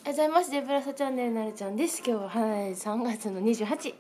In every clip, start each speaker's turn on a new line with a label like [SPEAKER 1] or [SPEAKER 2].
[SPEAKER 1] ございます。デブラサチャンネルなるちゃんです。今日は3月の28。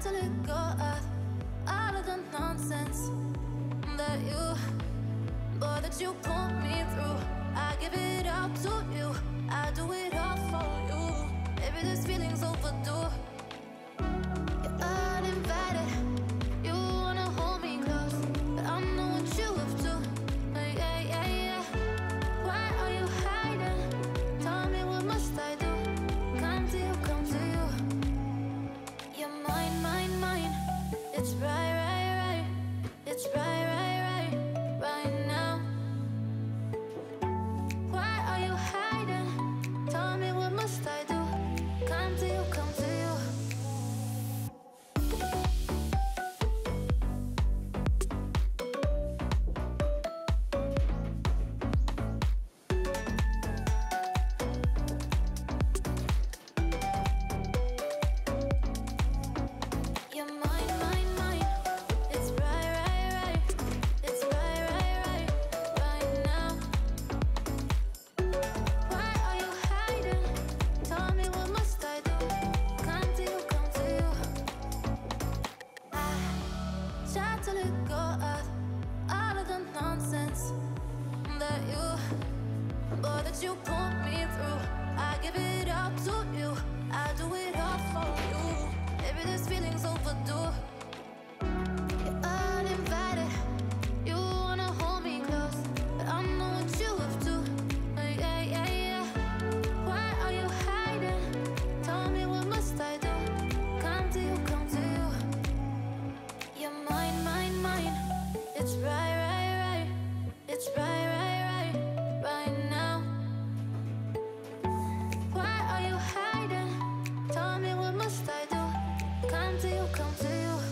[SPEAKER 2] to let go of all of the nonsense that you put me through. I give it all to you, I do it all for you. Maybe this feeling's overdue. You're uninvited, you wanna hold me close, but I know what you have to. Yeah, yeah, yeah. Why are you hiding? Tell me, what must I do? Come to you, come to you. You're mine, mine, mine. It's right, right, right. It's right, right, right, right now. Why are you hiding? Tell me, what must I do? Come to you, come to you. You're mine, mine, mine. It's right, right, right. It's right, right, right, right now. Why are you hiding? Tell me, what must I do? Come to you, come to you. I try to let go of all of the nonsense that you put me through. I give it all to you, I do it all for you. Maybe this feeling's overdue. You're uninvited, you wanna hold me close, but I know what you have to. Yeah, yeah, yeah. Why are you hiding? Tell me, what must I do? Come to you, come to you. You're mine, mine, mine. It's right, right, right. It's right, right, right, right now. Why are you hiding? Tell me, what must I do? Come to you, come to you.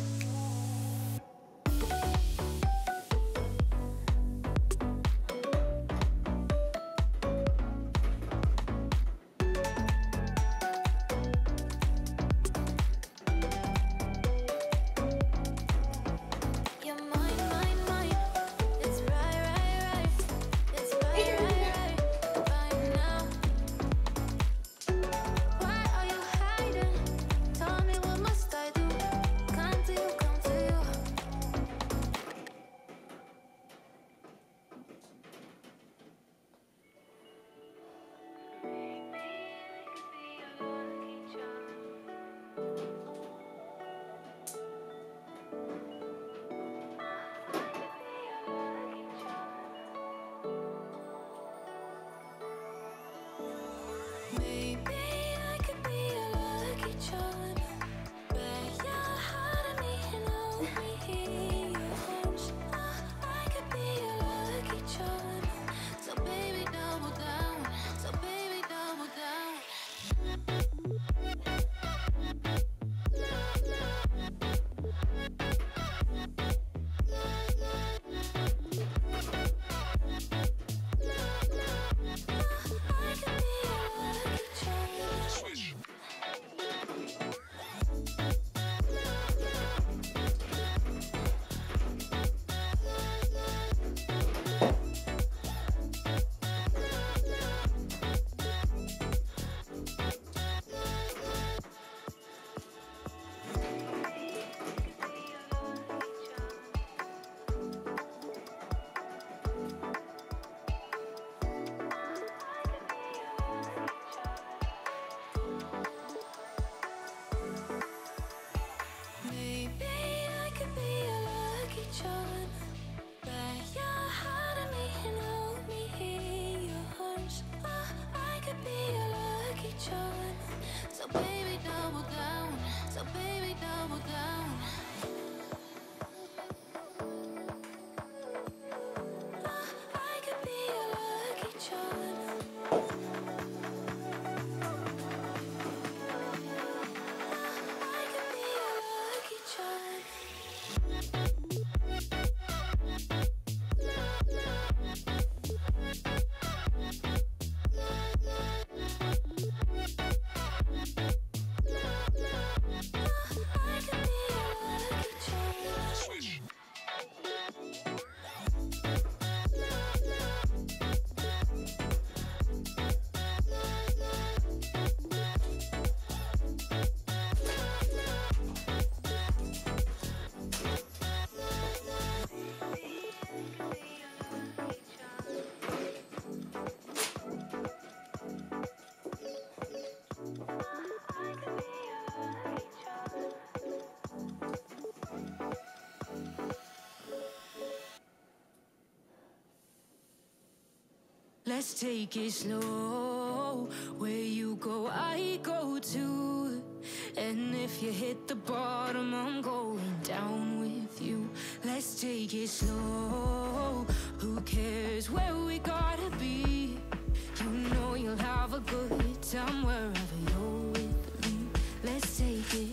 [SPEAKER 2] Let's take it slow. Where you go, I go too. And if you hit the bottom, I'm going down with you. Let's take it slow. Who cares where we gotta be? You know you'll have a good time wherever you're with me. Let's take it.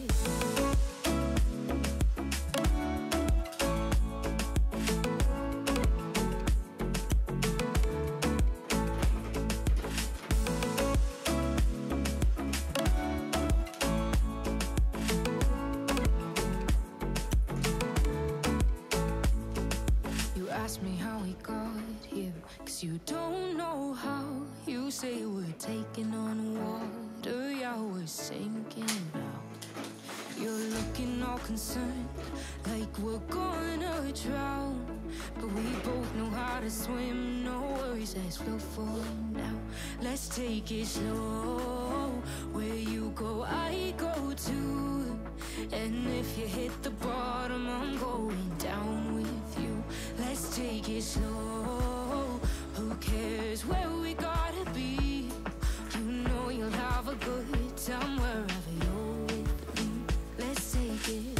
[SPEAKER 2] Ask me how we got here, 'cause you don't know how. You say we're taking on water, yeah, we're sinking now. You're looking all concerned, like we're gonna drown. But we both know how to swim, no worries, let's float for now. Let's take it slow. Where you go, I go too. And if you hit the bottom, I'm going down with you. Let's take it slow. Who cares where we gotta be? You know you'll have a good time wherever you're with me. Let's take it.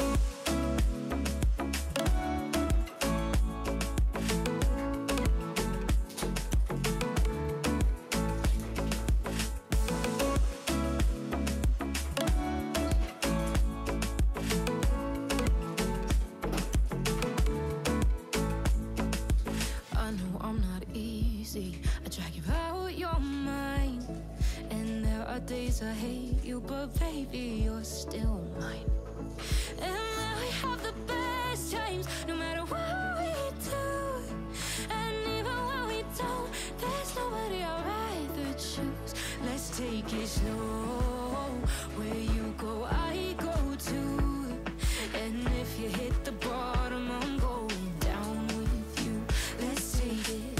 [SPEAKER 2] I drag you out your mind, and there are days I hate you, but baby, you're still mine. And we have the best times, no matter what we do. And even when we don't, there's nobody I'd rather choose. Let's take it slow. Where you go, I go too. And if you hit the bottom, I'm going down with you. Let's take it.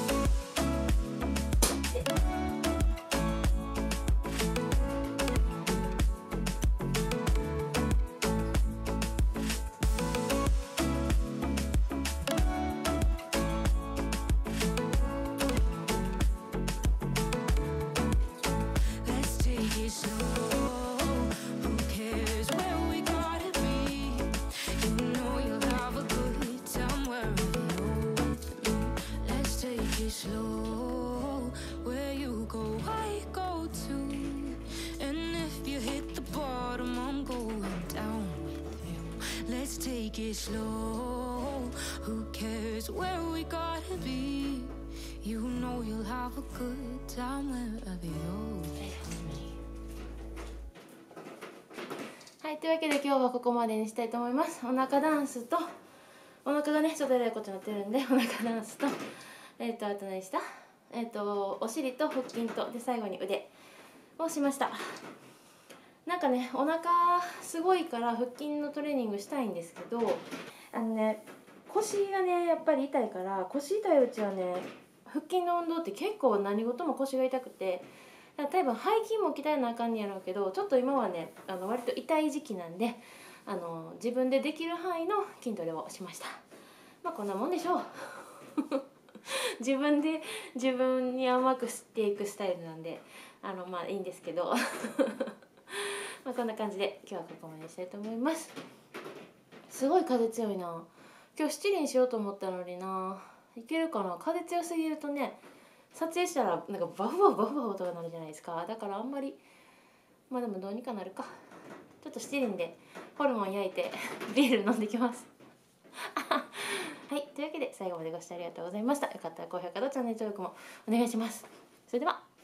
[SPEAKER 2] Slow, where you go, I go too. And if you hit the bottom, I'm going down with you. Let's take it slow. Who cares where we gotta be? You know you'll have a good time wherever you're with me.
[SPEAKER 1] はい、というわけで今日はここまでにしたいと思います。お腹ダンスと、お腹がねちょっとえらいことになってるんで、お腹ダンスとあと何した？お尻と腹筋とで最後に腕をしました。なんかねお腹すごいから腹筋のトレーニングしたいんですけど、腰がねやっぱり痛いから、腰痛いうちはね腹筋の運動って結構何事も腰が痛くて、多分背筋も鍛えなあかんねやろうけど、ちょっと今はね割と痛い時期なんで自分でできる範囲の筋トレをしました。まあこんなもんでしょう。自分に甘くしていくスタイルなんでまあいいんですけどまあこんな感じで今日はここまでにしたいと思います。すごい風強いな。今日七輪しようと思ったのにな。いけるかな。風強すぎるとね撮影したらなんかバフバフバフバフ音が鳴るじゃないですか。だからあんまりまあでもどうにかなるか。ちょっと七輪でホルモン焼いてビール飲んできますはい、というわけで最後までご視聴ありがとうございました。よかったら高評価とチャンネル登録もお願いします。それでは。